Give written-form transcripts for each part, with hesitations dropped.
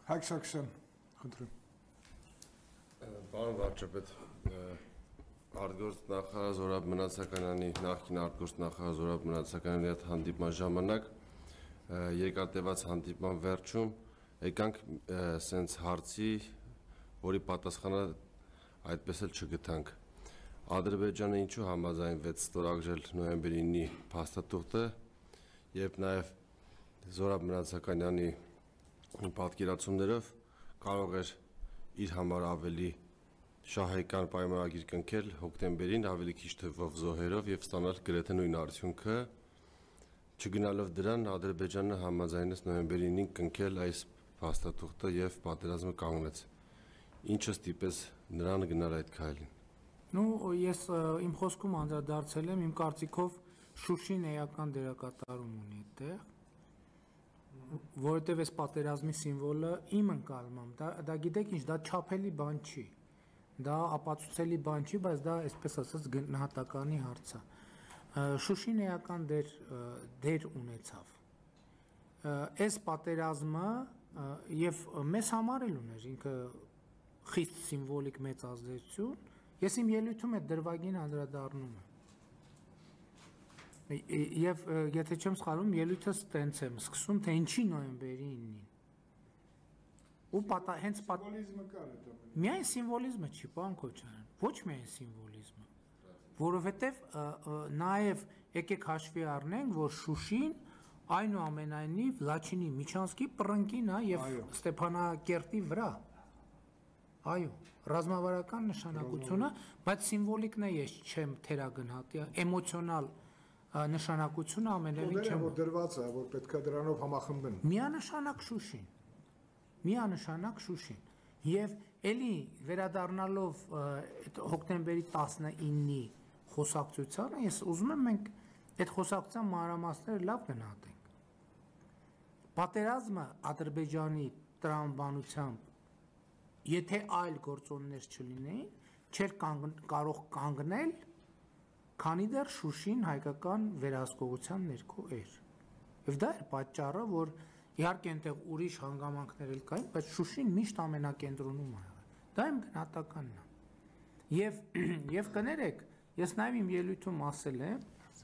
Հայկ Սարգսյան, խնդրեմ։ Պարոն վարչապետ, արտգործ նախարար Զորաբ Մնացականյանի նախկին արտգործ նախարար Զորաբ Մնացականյանի հետ հանդիպման ժամանակ երկարատևած հանդիպման վերջում եկանք սենց հարցի, որի պատասխանը այդպես էլ չգտանք։ Ադրբեջանը ինչու համաձայնվեց ստորագրել նոյեմբերի 9-ի փաստաթուղթը, երբ նաև Զորաբ Մնացականյանի պատկերացումներով կարող էր իր համար ավելի շահեկան պայմանագիր կնքել հոկտեմբերին ավելի քիչ թվով զոհերով եւ ստանալ գրեթե նույն արդյունքը, չգնալով դրան Ադրբեջանը համաձայնեց նոյեմբերի 9-ին կնքել այս փաստաթուղթը եւ պատերազմը կանգնեց։ Ինչը ստիպեց նրան գնալ այդ քայլին։ Ես իմ խոսքում անդրադարձել եմ, իմ կարծիքով Շուշին էական դերակատարում ունի այդտեղ, որովհետև այս պատերազմի սիմվոլը իմ ընկալմամբ, դա գիտեք ինչ, դա չափելի բան չի, դա ապացուցելի բան չի, բայց դա այսպես ասած գնահատականի հարց է։ Շուշին էական դեր ունեցավ։ Այս պատերազմը եւ մեզ համար էլ ուներ ինքը խիստ սիմվոլիկ մեծ ազդեցություն, ես իմ ելույթում այդ դրվագին անդրադառնում եմ։ Եվ եթե չեմ սխալվում, ելույթս տենց եմ սկսում, թե ինչի նոյեմբերի 9-ին։ Ու հենց սիմվոլիզմը կար այդ ամենը։ Միայն սիմվոլիզմը չի, պարոն Քոչարյան, ոչ միայն սիմվոլիզմը, որովհետև նաև եկեք հաշվի առնենք, որ Շուշին այնուամենայնիվ Լաչինի Միչանսկի պռնկին է եւ Ստեփանակերտի վրա։ Այո, ռազմավարական նշանակությունը, բայց սիմվոլիկն է ես չեմ թերագնահատի, էմոցիոնալ նշանակությունը ամենևին չեմ։ Որ դրված է, որ պետքա դրանով համախմբեն։ Միանշանակ Շուշին։ Եվ էլի վերադառնալով հոկտեմբերի 19-ի խոսակցությանը, ես ուզում եմ մենք այդ խոսակցության մանրամասները լավ գնահատենք։ Պատերազմը Ադրբեջանի տրամաբանությամբ, եթե այլ գործոններ չլինեին, չէր կարող կանգնել, քանի դեռ Շուշին հայկական վերահսկողության ներքո էր։ Եվ դա էր պատճառը, որ իհարկե այնտեղ ուրիշ հանգամանքներ էլ կային, բայց Շուշին միշտ ամենակենտրոնում է եղել։ Դա իմ գնահատականն է։ Եվ կներեք, ես նաև իմ ելույթում ասել եմ,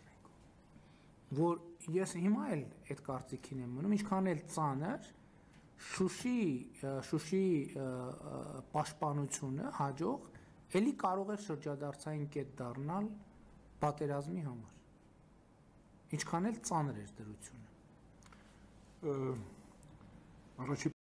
որ ես հիմա էլ այդ կարծիքին եմ մնում, ինչքան էլ ծանր Շուշի պաշտպանությունը հաջող էլի կարող է շրջադարձային կետ դառնալ պատերազմի համար։ Ինչքան էլ ծանր էր դրությունը։ Առաջի